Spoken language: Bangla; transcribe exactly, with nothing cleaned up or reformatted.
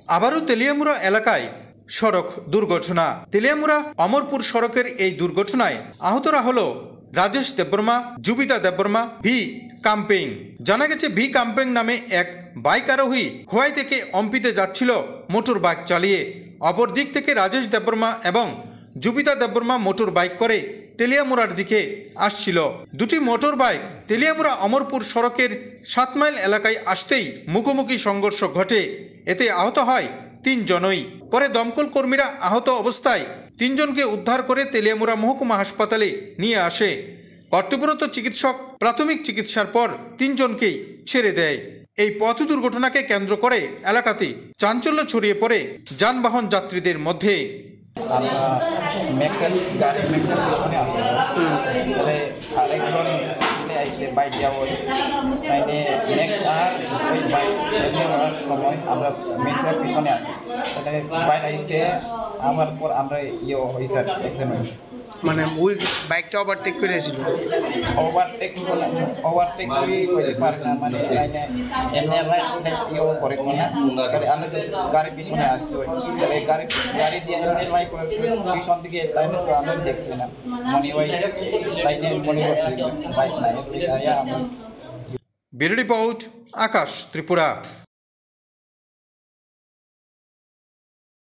আবারও তেলিয়ামুড়া এলাকায় সড়ক দুর্ঘটনা। তেলিয়ামুড়া অমরপুর সড়কের এই দুর্ঘটনায় আহতরা হলো রাজেশ দেববর্মা, জুবিতা দেববর্মা, ভি কাম্পেং। জানা গেছে ভি কাম্পেং নামে এক বাইক আরোহী খোয়াই থেকে অম্পিতে যাচ্ছিল মোটর বাইক চালিয়ে। অপর দিক থেকে রাজেশ দেববর্মা এবং জুবিতা দেববর্মা মোটর বাইক করে তেলিয়ামুড়ার দিকে আসছিল। দুটি মোটর বাইক তেলিয়ামুড়া অমরপুর সড়কের সাত মাইল এলাকায় আসতেই মুখোমুখি সংঘর্ষ ঘটে। এতে আহত হয় তিনজনই। পরে দমকল কর্মীরা আহত অবস্থায় তিনজনকে উদ্ধার করে তেলিয়ামুড়া মহকুমা হাসপাতালে নিয়ে আসে। কর্তব্যরত চিকিৎসক প্রাথমিক চিকিৎসার পর তিনজনকেই ছেড়ে দেয়। এই পথ দুর্ঘটনাকে কেন্দ্র করে এলাকাতে চাঞ্চল্য ছড়িয়ে পড়ে যানবাহন যাত্রীদের মধ্যে। আমরা ম্যাক্সেল গাড়ি ম্যাক্সেল পিছনে আছে তাহলে আরেকজন আইসে বাইক যাবো তাইলে নেক্সট আর ওই বাইক যাওয়ার সময় আমরা ম্যাক্সেল পিছনে আসি তাহলে বাইক আইসে আমার পর আমরা ইয়ে হয়েছে অ্যাক্সিডেন্ট মানে ওই বাইকটা ওভারটেক করেছিল। ওভারটেক ওভারটেক করে করতে পারে না, মানে এমনি রাইট ইয়ে করে না। তাহলে আমরা গাড়ি পিছনে আসছি তাহলে গাড়ি গাড়ি দিয়ে এমনি রাইট করে পিছন দিকে তাই না, তো আমরা দেখছি না মনে ওই তাই যে মনে হচ্ছে বাইক নাই। Bureau report, Akash, Tripura.